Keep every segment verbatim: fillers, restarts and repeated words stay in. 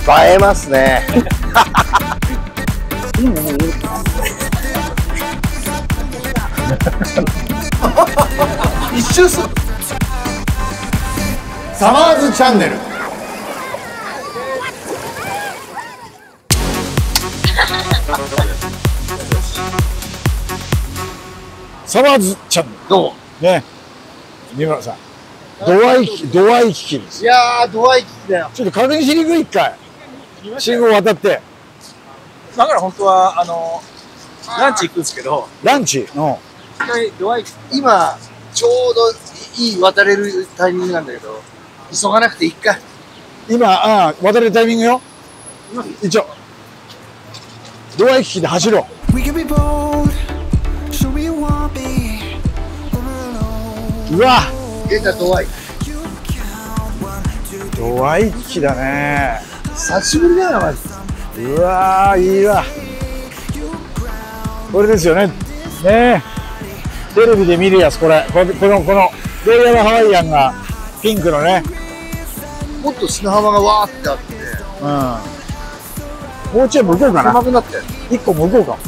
映えますね。一周する。サマーズチャンネル。 サマーズチャンネル。 どうね。三村さん。ドアイキ、ドアイキキです。 いやー、ドアイキキだよ。 ちょっと確認しに行く一回。信号渡って。 だから本当は、あの、ランチ行くんですけど。 ランチの。 一回ドアイキキ。 今、ちょうどいい渡れるタイミングなんだけど、急がなくていいか。 今、ああ、渡れるタイミングよ。一応。ドアイキキで走ろう。うわ出たドアイキキ。 ドアイキキだね。 久しぶりだよ、マジで。 うわー、いいわ。これですよね。ねえ。テレビで見るやつ、これ。この、この、このロイヤルハワイアンがピンクのね。 もっと砂浜がわーってあって。 うん。もうちょい向こうかな。 狭くなってる。 一個向こうかも。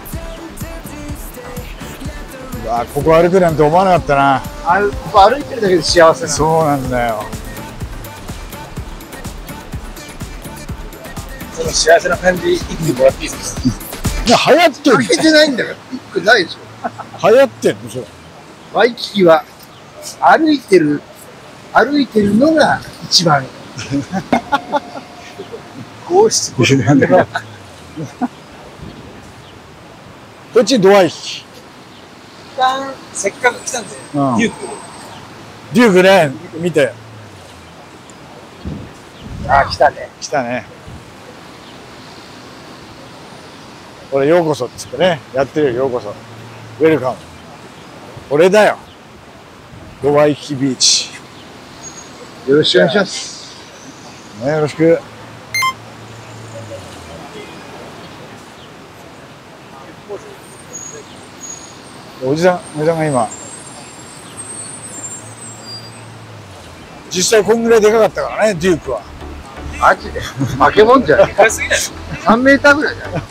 うわー、ここ歩くなんて思わなかったな。 あここ歩いてるだけで幸せなの。 そうなんだよ。 その幸せな感じ、一気もらっていいですか？ いや、流行ってる。 かけてないんだから。ピックないでしょ。 流行ってんのそれ。 ワイキキは歩いてる歩いてるのが一番こうして。 こっちドアイキキ。 一旦、せっかく来たんで、 うん、 デューク。 デュークね、見て。 ああ、来たね。 来たね。これようこそっつってね、やってるよ、ようこそ。ウェルカム。これだよ。ドアイキキビーチ。 よろしくお願いします。 ね、よろしく。おじさん、おじさんが今。実際こんぐらいでかかったからね、デュークは。 マジで負けもんじゃない。さんメーターぐらいじゃない。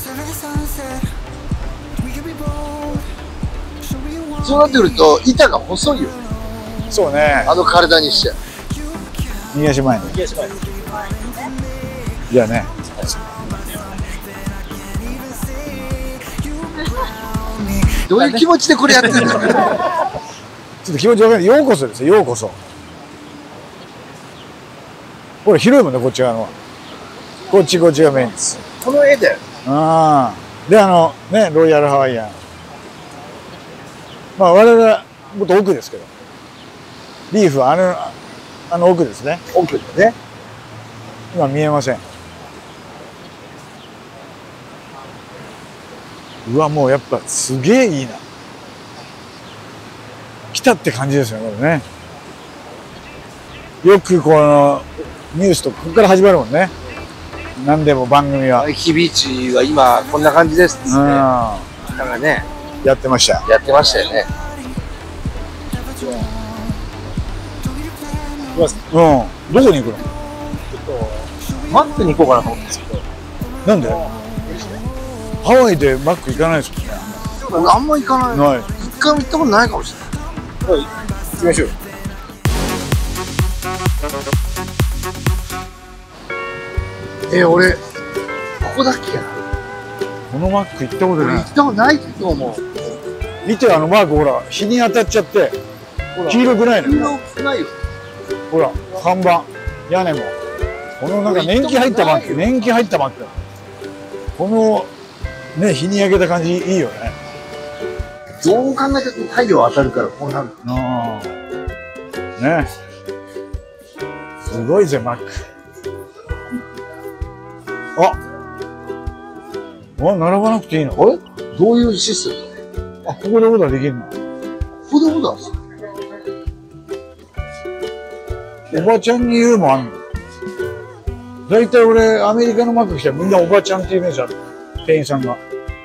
そうなってくると板が細いよ。 そうね。 あの体にして。 右足前に。 右足前。 じゃあね。 どういう気持ちでこれやってるんだろう。 ちょっと気持ちわかんない。ようこそですよ、ようこそ。これ広いもんね、こっち側のは。こっちこっちがメインです。 この絵だよ。 ああ。で、あの、ね、ロイヤルハワイアン。まあ、我々はもっと奥ですけど。リーフはあの、あの奥ですね。 奥でね。 今見えません。うわ、もうやっぱすげえいいな。来たって感じですよね、これね。よくこのニュースとここから始まるもんね。何でも番組は。 ワイキキビーチは今こんな感じですね。なんかね、 やってました。 やってましたよね。 うん。どこに行くの？ ちょっと、マックに行こうかなと思ったんですけど。 なんで？ハワイでマック行かないですもんね。 俺あんま行かない。 ない。 一回も行ったことないかもしれない。 はい、行きましょう。 え、俺、ここだっけな。 このマック行ったことない。 俺行ったことないと思う。 見てあのマークほら、日に当たっちゃって、黄色くないの？ 黄色くないよ。 ほら、看板、屋根も。このなんか年季入ったマック、年季入ったマック。この、ね、日に焼けた感じいいよね。 どう考えたって太陽当たるからこうなる。 ああ。ね。すごいぜ、マック。あ、あ、並ばなくていいの？ あれどういうシステム？ あ、ここでオーダーできるの？ ここでオーダーする？ おばちゃんに言うもんあんの？だいたい俺、アメリカのマック来たらみんなおばちゃんってイメージある。店員さんが。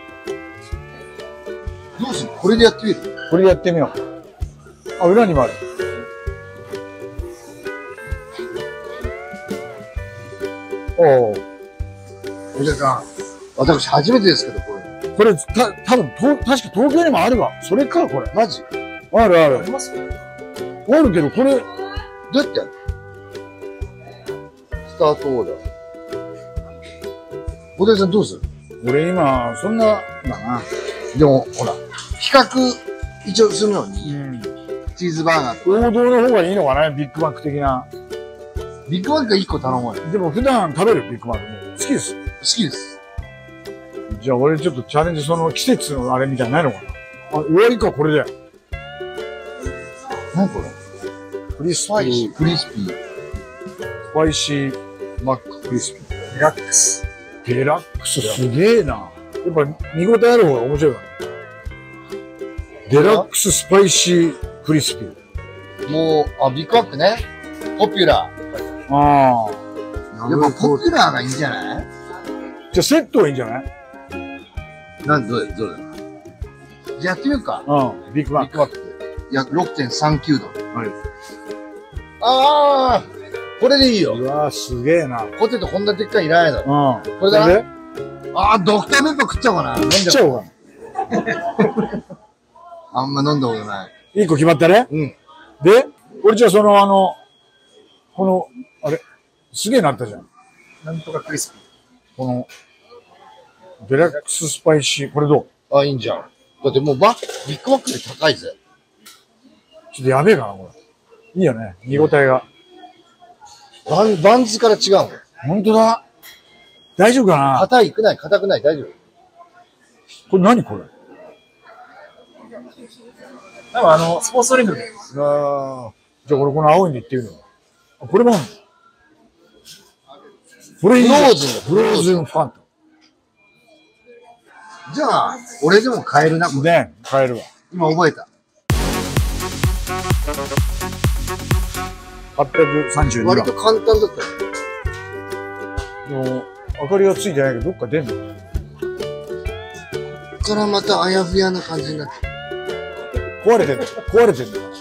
どうする？これでやってみる？ これでやってみよう。あ、裏にもある。 おう。 おじさん、私初めてですけど、これ。 これ、た、多分と、確か東京にもあるわ。それか、これ。 マジあるある。 ありますよ。 あるけど、これ、 どうやってやるスタートオーダー。おじさんどうする俺今、そんな、だな。 でも、ほら、比較、一応するのに、 ん。 チーズバーガーと王道の方がいいのかね、ビッグマック的な。 ビッグマックがいっこ頼もうよ。 でも普段食べるビッグマックも好きです。 好きです。 じゃあ俺ちょっとチャレンジ、その季節のあれみたいなのないのかな。あ、終わりか、これで。 何これクリスピスパイシー、 ー、クリスピー。 スパイシーマッククリスピー。 リラックス。 デラックスすげえな。やっぱ見応えある方が面白いからね。デラックススパイシークリスピー。 もう、あ、ビッグマックね。ポピュラああ。 ー。やっぱポピュラーがいいんじゃないじゃあセットはいいんじゃない？ なんで、どれ、どれじゃあやってみようか。 うん。ビッグマック。 ビッグマック。いや、ろくてんさんきゅうど。 はい。 ああこれでいいよ。 うわーすげえな。うん。 ポテトこんなでっかいいらないだろ。 ここれだでああ、ドクターペッパー食っちゃおうかな。飲ん食っじゃおう。 ちゃおうか。 あんま飲んだことない。 一個決まったね。 うん。 で、俺じゃあそのあの、この、あれ、すげえなったじゃん。 なんとかクリスピこの、デラックススパイシー、これどう？ あ、いいんじゃん。だってもうバビッグマックで高いぜ。 ちょっとやべえかな、これ。いいよね、見応えが。 バン、バンズから違うもん。 ほんとだ。大丈夫かな？ 硬いくない硬くない大丈夫これ何これ？ ー。多分あの、スポーツドリンクで。 ああ。じゃあ俺この青いんでいってみるの。あ、これもあるの？これいいじゃん。 フローズンだフローズンファンじゃあ、俺でも買えるな、こタ。 れ。 ね、買えるわ。 今覚えた。 はっぴゃくさんじゅうにばん。 割と簡単だったよ。 でも、明かりがついてないけど、どっか出んの？ こっからまたあやふやな感じになって。 壊れてんの？壊れてんのかな？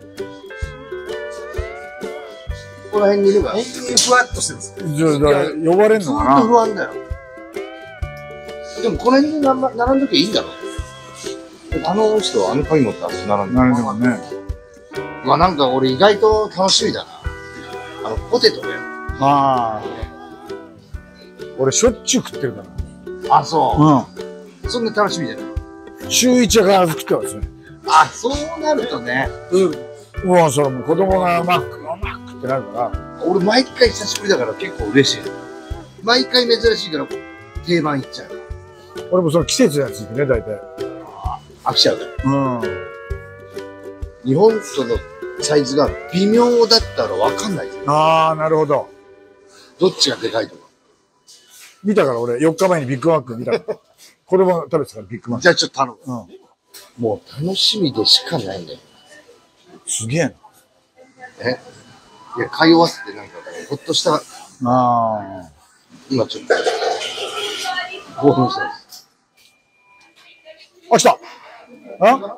ここら辺にいるから。 本当にふわっとしてるんですよ。 じゃあ、だから呼ばれんずーっとのかな？ 不安だよ。でもこの辺になま並んどきゃいいんだろ。あの人はあの鍵持ってあそこ並んでなるほどね。 うわ、なんか俺意外と楽しみだな。あの、ポテトだよ。 ああ。俺しょっちゅう食ってるかあ、そら。 う。そんな楽しみじゃない。 うん。週一は必ず食ってますね。 あ、そうなるとね。 うん。もうそれもう子供がマック、マックってなるから。 俺毎回久しぶりだから結構嬉しい。毎回珍しいから定番いっちゃう。 俺もその季節のやつ行くね、大体。 飽きちゃうから。 うん。 日本とのサイズが微妙だったらわかんないよ。 ああ、なるほど。 どっちがでかいとか。 見たから俺、よっかまえにビッグマック見たから。子供が食べてたからビッグマック。 じゃあちょっと頼む。 うん。 もう楽しみでしかないんだよ。 すげえな。 えいや、買い終わってなんか、ほっとした、 ああ。 今ちょっと、興奮したんです。 あ、来たあ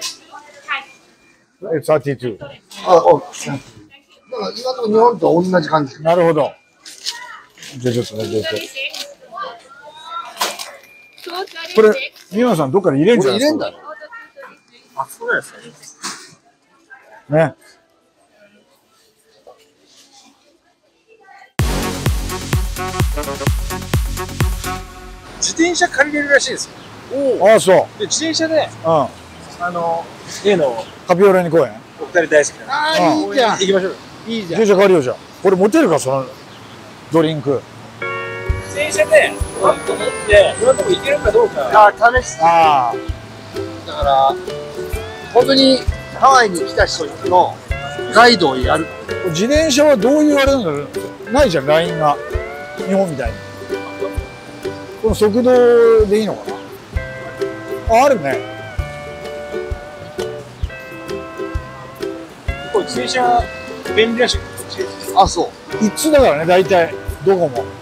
え、さんじゅうに。 あ、あ、だから今のとこ日本と同じ感じ。 なるほど。じゃあちょっとね、ちょっと。これ、宮野さんどっかで入れんじゃん。 俺入れんだろ。 あ、そうですね。 ね。 自転車借りれるらしいですよ。 ああ、そう。 で、自転車で、 うん。 あの、例のカピオラニ公園。 お二人大好きな。 あああ、いいじゃん。 行きましょうよ。 いいじゃん。 自転車借りようじゃん。これ持てるか、そのドリンク。 自転車で、パッと持って、いろんなとこ行けるかどうか。 ああ、試し。 ああ。 だから、本当にハワイに来た人のガイドをやる。 自転車はどういうあれなんだろう。ないじゃん、ラインが。日本みたいに。この速度でいいのかな。あ、あるね。 これ自転車便利らしい。 あ、そう。 一通だからね、大体、どこも。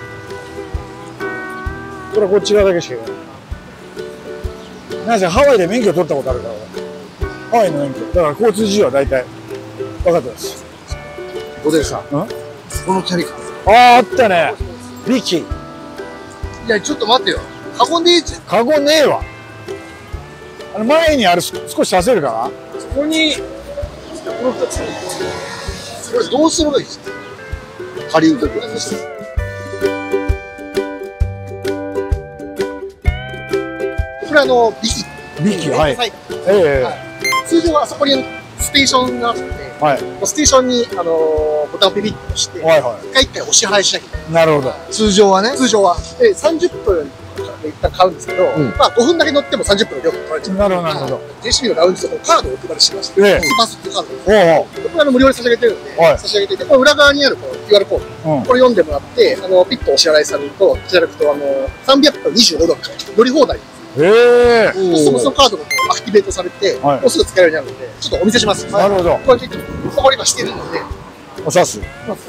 これはこっち側だけしか行かない。なんせハワイで免許取ったことあるから、俺ハワイの免許。だから交通事情は大体分かってます。 おでさん、 うんこのチャリか。 ああ、あったね。 ビキ。 いや、ちょっと待ってよ。カゴねえじゃん。 カゴねえわ。あの前にある少しさせるかそこに、この二つ。 これどうすればいいですか？借りるときは。これあの、ビキ。 な。ビキ、はい。 はいえ通常はあそこにステーションがあって、 えはい。 ステーションに、あのーボタンをピピッと押して、 はいは一回一回お支払いしなきゃいけない。 い。なるほど。 通常はね。通常は。で、さんじゅっぷんで一旦買うんですけど、 うんまあごふんだけ乗ってもさんじゅっぷんの料金取られちゃう。 なるほど、なるほど。 ジェイシービー のラウンジでこのカードをお配りしてまして、 ええスパスってカードです。 おうおう。 これあの無料で差し上げてるんで、 はい差し上げていて、この裏側にあるこの キューアール コード、 うん。 これ読んでもらって、あの、ピッとお支払いされると、いただくと、あの、さんびゃっぷんにじゅうごドル乗り放題。 ええそもそもカードがこうアクティベートされて、 はいもうすぐ使えるようになるので、ちょっとお見せします。 なるほど。 これ結構、これ今してるので、 おさす。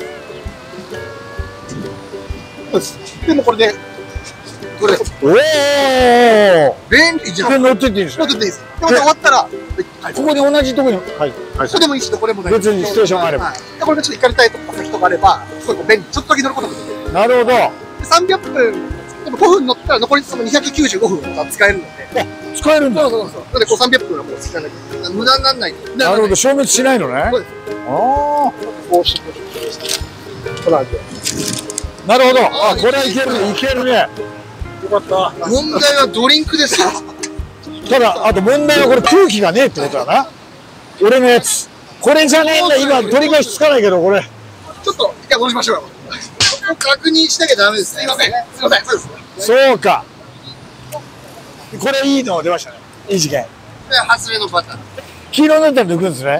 そうです。でもこれで、これ、 おお。 便利じゃん。 これ乗ってっていいんですか？ ちょっとでいいです。で、また終わったら、はいここに同じとこに、はい。はい。 それでもいいし、どこでもない。 別にステーションがあればはいで、これでちょっと行かれたいとか先とかあれば、すごいこう便利。ちょっとだけ乗ることができる。 なるほど。 でさんびゃっぷん、でもごふん乗ったら残りそのにひゃくきゅうじゅうごふんが使えるので。 使えるんだ。 そうそうそう。なので、こうさんびゃっぷんはもう使わなきゃ。無駄にならない。 なるほど。消滅しないのね。あそうです。 あ。 こうして、この味を。 なるほど。あ、これはいけるね。いけるね。 よかった。 問題はドリンクですよ。 ただ、あと問題はこれ空気がねえってことだな。俺のやつ。これじゃねえんだ。今取り返しつかないけど、これ。 ちょっと、一回戻しましょうよ。確認しなきゃダメですね。すいません。すいません。そうです。 そうか。これいいの出ましたね。いい事件。 で、外れのパターン。 黄色になったら抜くんですね。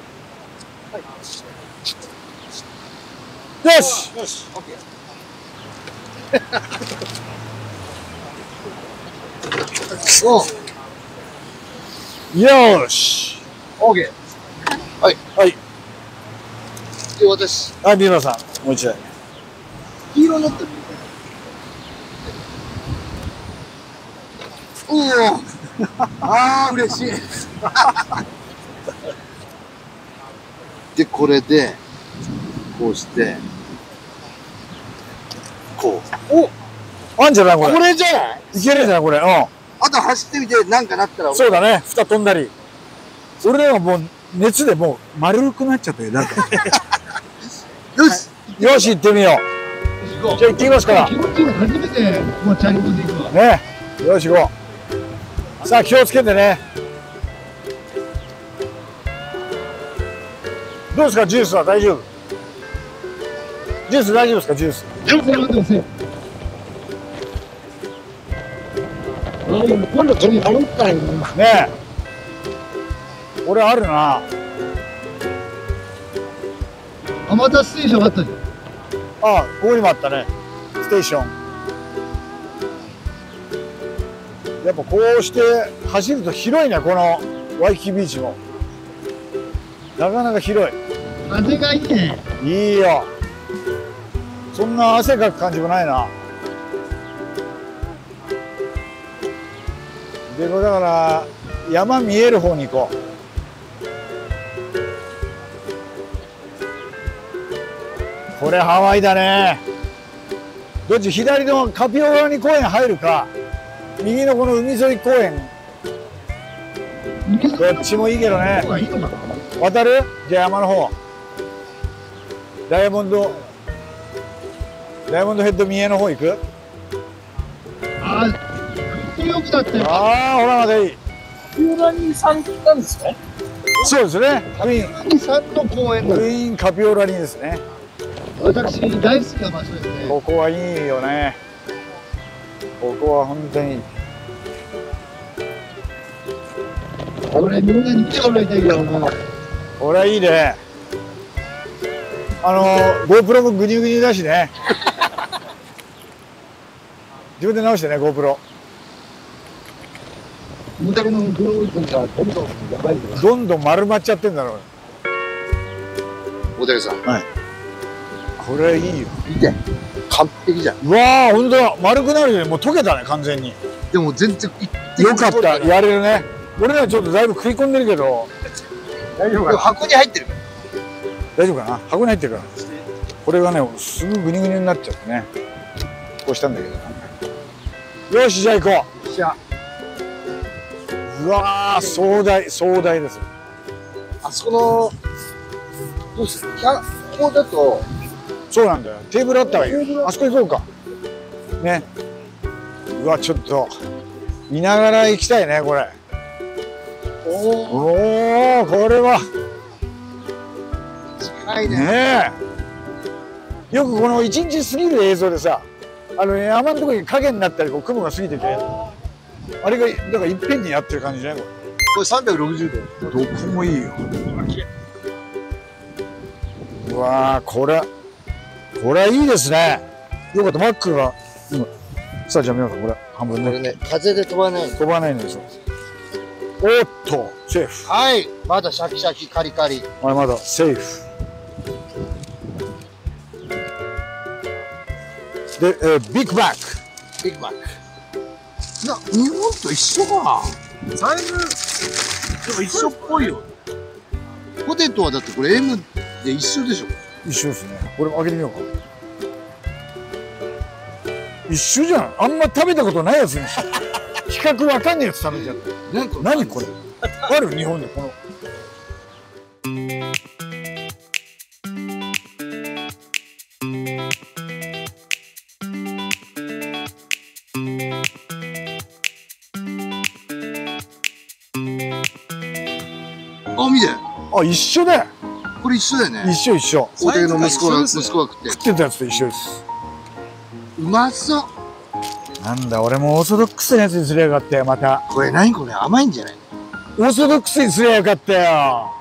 よし。 よし。オッケー。およし。 オッケー。はい。 はい。 で、私、 あ、ビーバーさん、もう一台。 黄色になってる。うん。ああ、嬉しい。で、これで、こうして、こう。お、 あんじゃないこれ。 これじゃない？ いけるんじゃないこれ。うあと走ってみて、なんかなったらん。、そうだね。蓋飛んだり。俺らはもう熱でもう丸くなっちゃったよ。なんか。 よし。 よし、行ってみよう。じゃあ行ってきますから。 気持ちいいの初めて、もうチャリンコで行くわ。 ね。よし、行こう。さあ、気をつけてね。どうですか、ジュースは大丈夫？ジュース大丈夫ですか、ジュース。 今度これやろうかよ。 ねえ。これあるな。 あ、またステーションあったじゃん。 ああ、ここにもあったね。ステーション。やっぱこうして走ると広いね、このワイキキビーチも。なかなか広い。 風がいいね。 いいよ。そんな汗かく感じもないな。で、これだから山見える方に行こう。これハワイだね。どっち左のカピオラニ公園入るか、右のこの海沿い公園。どっちもいいけどね。渡る？じゃあ山の方。ダイヤモンド、ダイヤモンドヘッド三重の方行く？ ああ、よくだったよ。 ああ、ほらまだいい。 ピオラニさんなんですね。 そうですね。ウィーン、 さんの公園ウィーンカピオラニですね。 私大好きな場所ですね。 ここはいいよね。ここは本当にいい。 これみんなに来てもらいたいけどな。 これはいいね。あの GoPro もグニュグニュだしね。自分で直してね GoPro。 無駄のグローブがどんどんやばいよ。 どんどん丸まっちゃってんだろう。 大竹さん。 はい。これいいよ。 見て。完璧じゃん。 うわー、本当だ。丸くなるよね。もう溶けたね、完全に。 でも全然よかった。やれるね。俺らちょっとだいぶ食い込んでるけど。大丈夫かな。 箱に入ってる。 大丈夫かな。箱に入ってるから。これがね、すぐグニグニになっちゃってね。 行したんだけど。よし、じゃあ行こう。 じゃうわー、壮大、壮大です。 あ、あそこの、どうする、ここだと、 そうなんだよ。テーブルあったわよ。あそこ行こうか。ね。うわ、ちょっと、見ながら行きたいね、これ。 おお、 おお、これは。 近いね。 ねえ。よくこの一日過ぎる映像でさ、あの山のところに影になったり、こう雲が過ぎてて。あれが、だからいっぺんにやってる感じじゃない、ここれさんびゃくろくじゅうど。 れ。どこもいいよ。うわー、これ。これいいですね。よかった、マックが。今。さあ、じゃあ、皆さん、これ、半分ね。 これね、風で飛ばないの。 飛ばないのでしょ。おっと、セーフ。 はい、まだシャキシャキカリカリ。 あれ、まだセーフ。で、えー、ビッグマック。 ビッグマック。な、日本と一緒か。 サイズ、でも一緒っぽいよ。 ポテトはだってこれ エム で一緒でしょ。 一緒ですね。これ開けてみようか。一緒じゃん。あんま食べたことないやつに比較わかんないやつ食べちゃった。 なんか何これ。ある日本でこの。 あ、見て。 あ、一緒だよ。 これ一緒だよね。 一緒一緒。 お手の息子が、 サイズが一緒ですね息子が食って。 食ってたやつと一緒です。 うまそう。 なんだ、俺もオーソドックスなやつにすりゃよかったよ、また。 これ何これ甘いんじゃないの？ オーソドックスにすりゃよかったよ。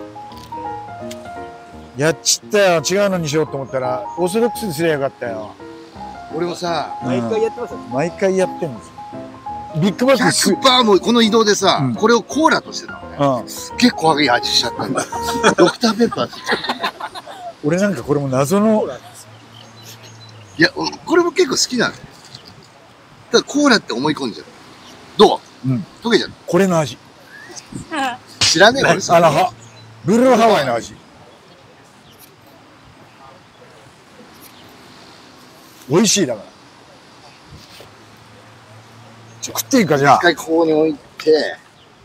やっちったよ。違うのにしようと思ったら、オーソドックスにすりゃよかったよ。 俺もさ、 うん毎回やってますよ。 毎回やってんですよ。ビッグマックすひゃくパーセントもうこの移動でさ、 うんこれをコーラとしてたのね。 うん。 結構いい味しちゃったんだ。ドクターペッパーって。 俺なんかこれも謎の、 いや、これも結構好きなの。だからコーラって思い込んじゃう。どう？ うん。 溶けちゃう。 これの味。 知らねえ俺それあの、は、ブルーハワイの味。美味しいだから。ちょ食っていいか、じゃあ一。回ここに置いて、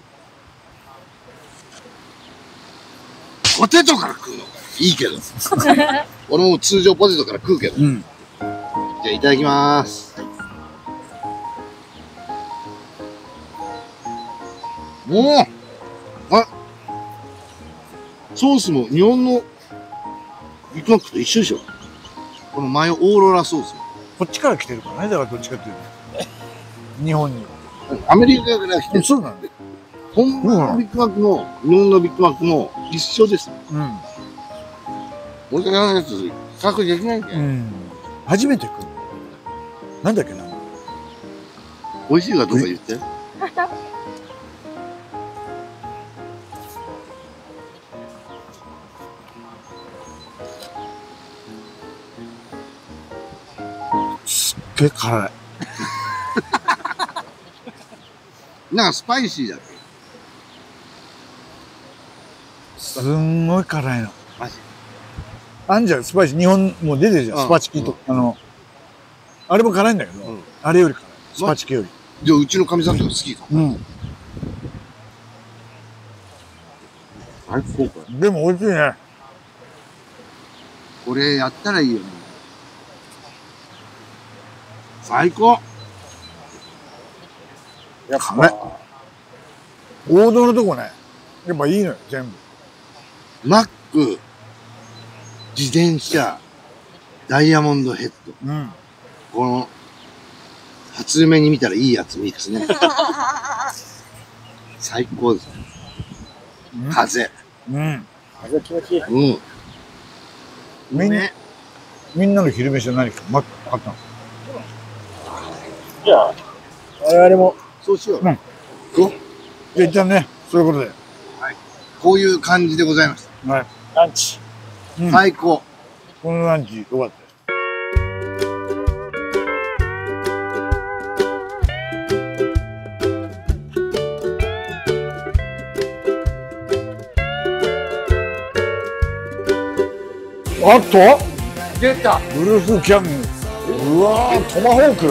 ポテトから食うのいいけど。俺も通常ポテトから食うけど。 うん。 じゃあいただきまーす。おお、あ、ソースも日本のビッグマックと一緒でしょ。このマヨオーロラソースも。 こっちから来てるからね。だからどっちかっていうと。日本に。 アメリカから来てる。 そうなんだよ。 本場のビッグマックも、日本のビッグマックも一緒です。 うん。 俺がやつ、比較できないんだよ。 うん。初めて来る。なんだっけな。 美味しいかどうか言って。 すっげえ辛い。 なんかスパイシーだっけ。 すんごい辛いの。 マジ。 あんじゃん、スパイシー。日本もう出てるじゃん、 うんスパチキと。あの、あれも辛いんだけど、 うんあれより辛い。スパチキより。 じゃあうちのかみさんとか好きか。 うん。 最高か。 でも美味しいね。 これやったらいいよね。最高。 やっぱね。王道のとこね。やっぱいいのよ、全部。 マック、自転車、ダイヤモンドヘッド。 うん。 この、初夢に見たらいいやついいですね。最高ですね。風。 うん。 風気持ちいい。 うん。 みんな、 ね。 みんなの昼飯は何か、ま、あったの？ じゃあ、我々も、 そうしよう。 うんじゃあ一旦ね、そういうことで。 こういう感じでございましはい。 ランチ。 うんた。最高。 このランチ、よかったです。あと出た。 ウルフキャング。 うわー、トマホーク。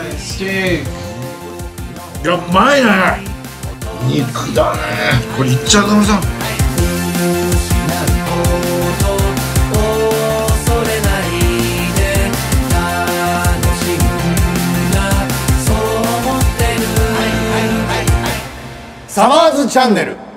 やばいね。肉だね。これいっちゃうかもさ。 サマーズチャンネル。